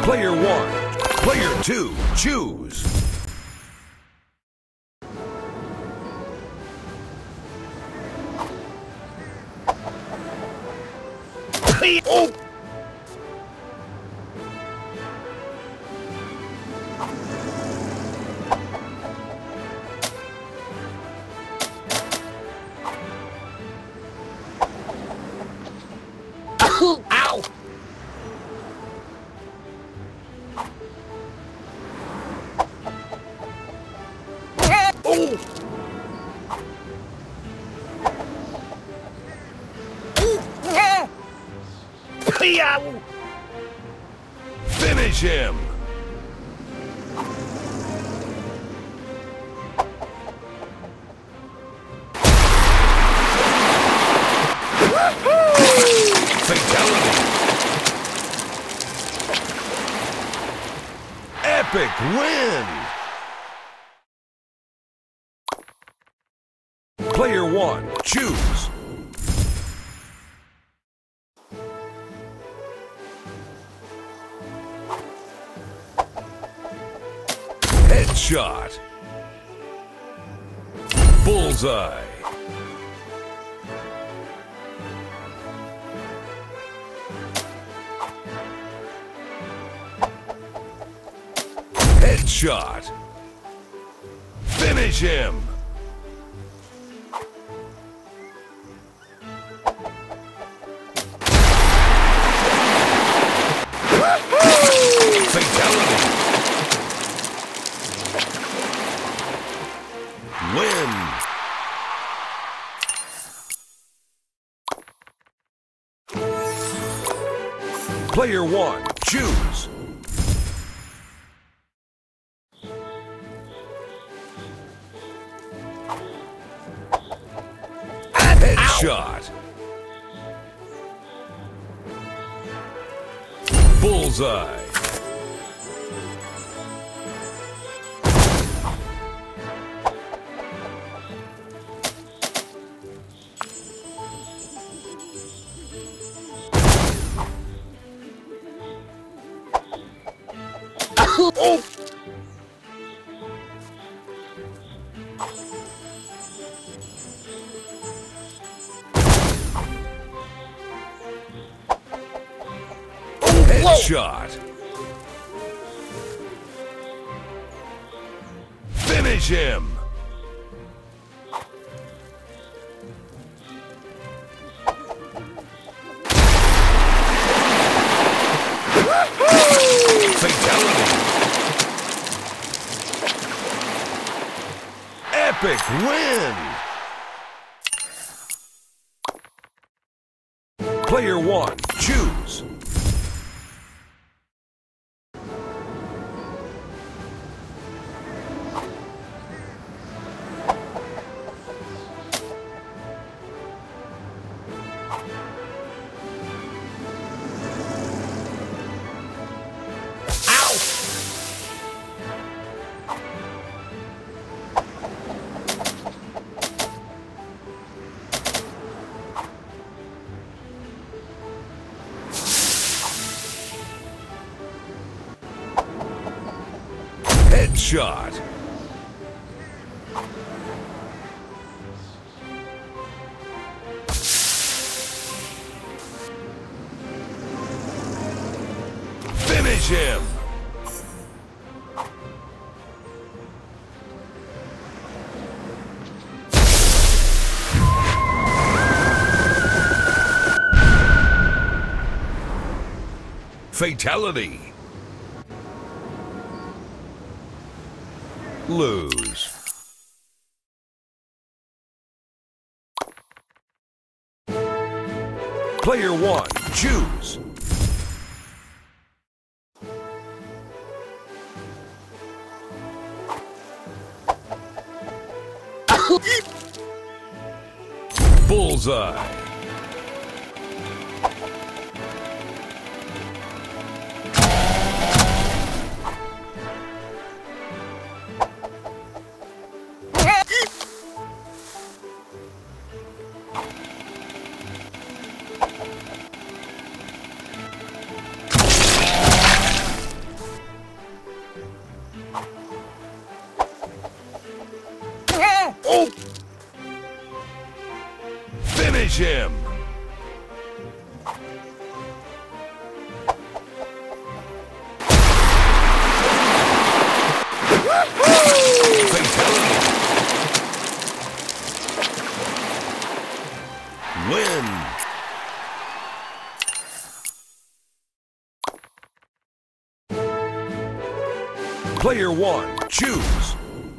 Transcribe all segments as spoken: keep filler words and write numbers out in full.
Player one. Player two, choose. Oh! Ow! Oh! Finish him! Fatality! Epic win! Player one, choose. Headshot. Bullseye. Headshot. Finish him. Fatality. Win. Player one, choose. Headshot. Bullseye. Oh! Headshot. Finish him. Fatality. Epic win. Player one, choose. Headshot. Finish him. Fatality. Lose. Player one, choose. Bullseye. Finish him! Fatality! Win! Player one, choose!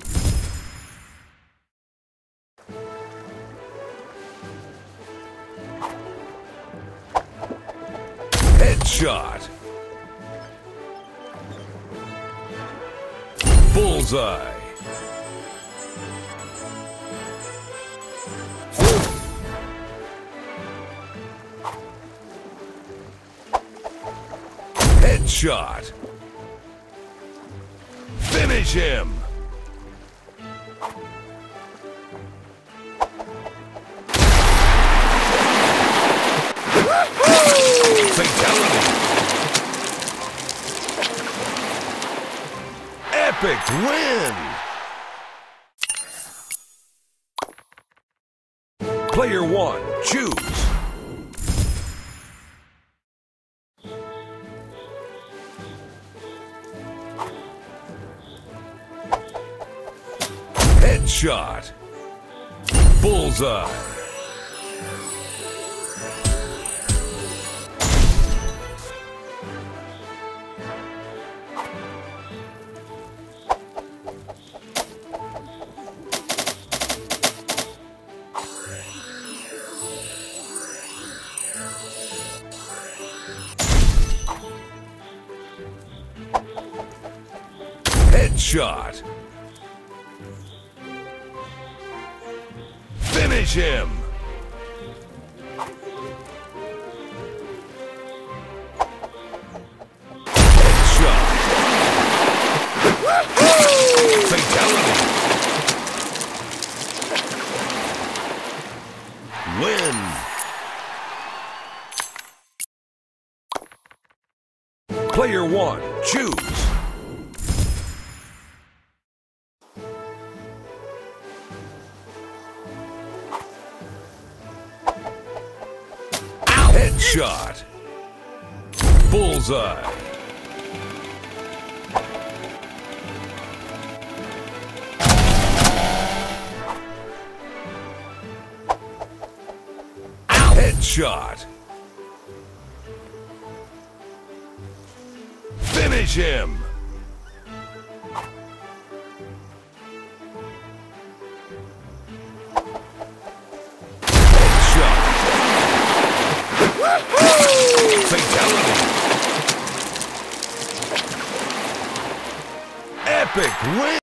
Headshot! Bullseye! Headshot! Finish him! Fatality! Epic win! Player one, choose! Headshot! Bullseye! Headshot! Finish him! Headshot! Fatality! Win! Player one, choose! Headshot! Bullseye! Headshot! Finish him! Fatality! Epic win!